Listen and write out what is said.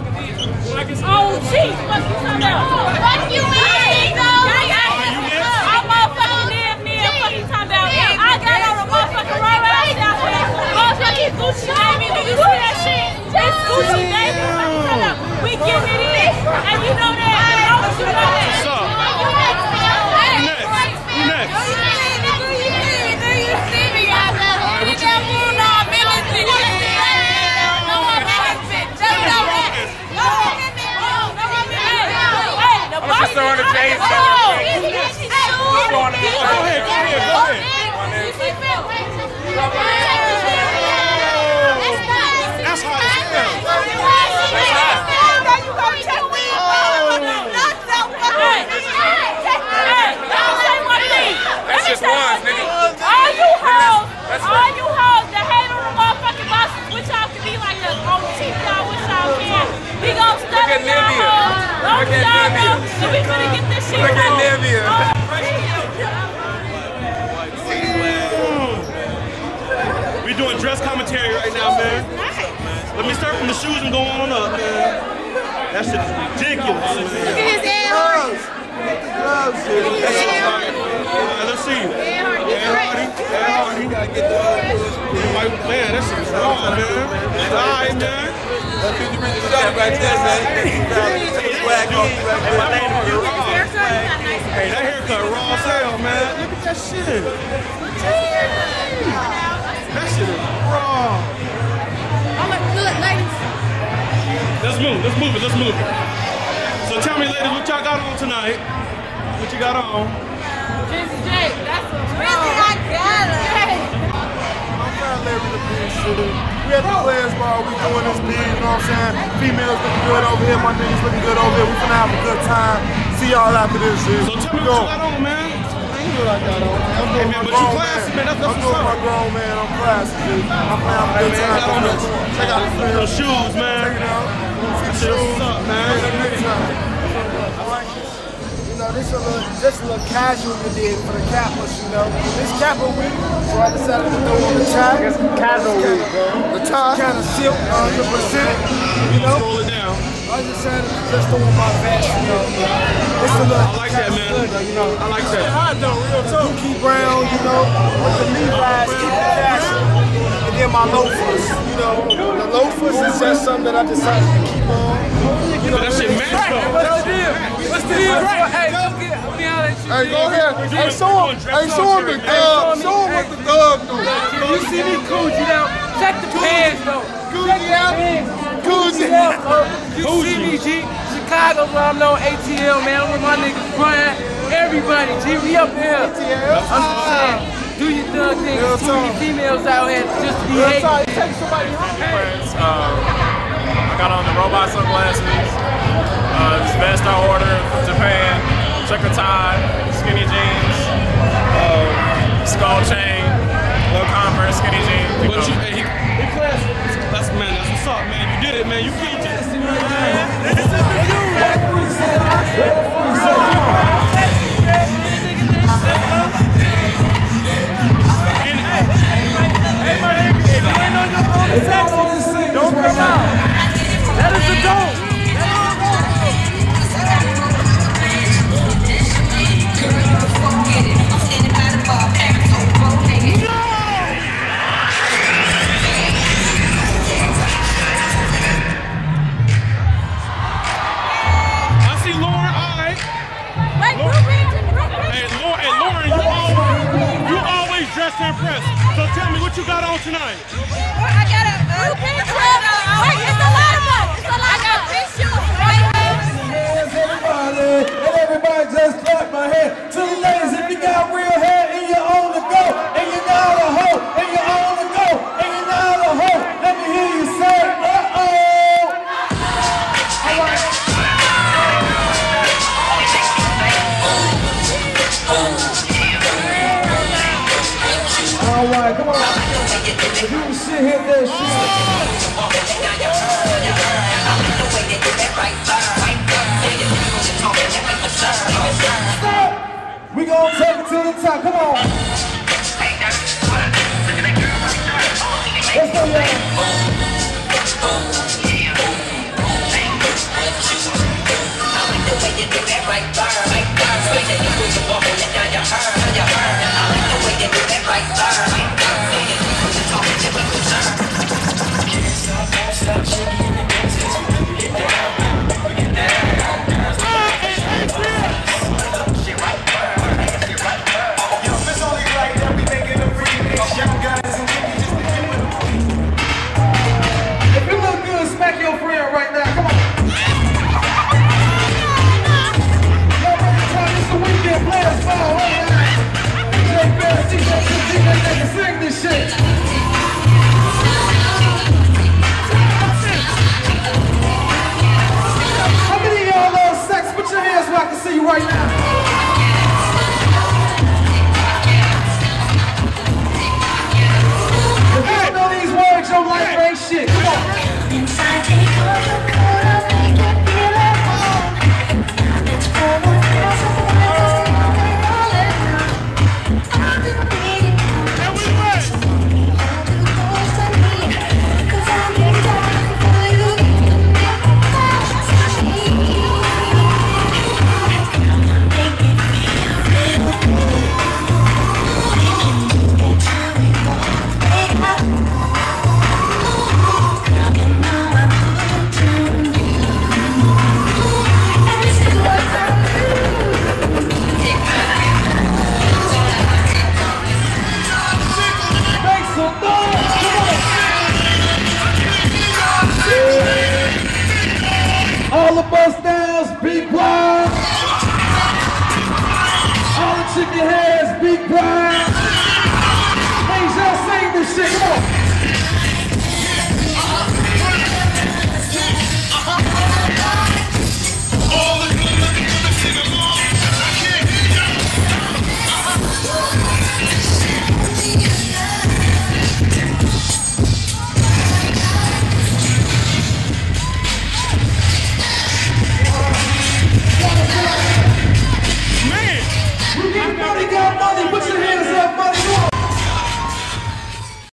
Oh, jeez, what you talking about? Fuck you, man. I'm motherfucking damn near. What you talking about? I got on a motherfucking road out here. Motherfucking Gucci, baby. Do you see that shit? It's Gucci, baby. We getting it in. And you know that. I know that you know that. What's up? Next. I'm just throwing the J's on Go ahead. That's hot as hell. That's just one, nigga. All you hoes that hate on the motherfucking bosses, which y'all can be like us on cheap, y'all wish y'all can. We gon' study y'all hoes. Don't y'all know that we finna get this shit Look at Nivea. We doing dress commentary right now, man. Let me start from the shoes and go on up, man. That shit is ridiculous, man. Look at his gloves. Let's see. Hardy. Man, that shit is wrong, man. Alright, man. Hey, that haircut raw as hell, man. Look at that shit. That shit is raw. Good, ladies. Let's move it. So tell me, ladies, what y'all got on tonight? What you got on? Jizzy J, that's a Really, I got it. I'm trying to live in the big city. We at the players bar, we doing this big, you know what I'm saying? Females looking good over here, my niggas looking good over here. We finna have a good time. See y'all after this shit. So tell me what you got on, man. What I got on. I'm doing my But you grown classy, man. man. That's I'm doing my grown man. I'm classy, dude. I'm playing a good time. Check out the film. Those shoes, man. Check it out. That shit what's up, man. I like it. You know, this just a little casual we did for the Kappas, you know. This Kappa week, so I decided to throw on the tie. It's casual week, bro. The tie. Kind of silk, 100%, you know. Roll it down. I just decided to just throw on my vest, you know. It's a little, I like that, man. you know. I like that. I don't real talk. Dookie Brown, you know, with the Levi's, keep it fashion. And then my loafers, you know. The loafers is just something that I decided to keep on. You know, That shit match though. What's the deal? Hey, hey, go ahead. Hey, show him the dub. Show him what the dub do. you see me Gucci now? Check the pants though. Gucci out. Gucci. You see me, G? Chicago, where I'm known ATL, man. I'm with my niggas Brian. Everybody, G, we up here. I'm just saying, do your thug thing. Too many females out here just to be hating. Take somebody home. I got on the robot sunglasses, this vest I ordered from Japan, checker tie, skinny jeans, skull chain, little Converse, skinny jeans. But you, hey, he classy. That's what's up, man. You did it, man. You killed it. Hey, my nigga, if you ain't on your own section, don't come out. That is the dope. I see Lauren, all right. Hey, Lauren, you always dress to impress. So tell me what you got on tonight. I got a it's a lot of us. It's a lot of us. And everybody just clap my hand. To the ladies, if you got real hair and you're on the go, and you're not a hoe, and you're on the go, and you're not a hoe, let me hear you say, uh-oh. All right. All right, come on. If you can sit here, that shit. We gonna take it to the top. Come on. Let's go, y'all. sing this shit.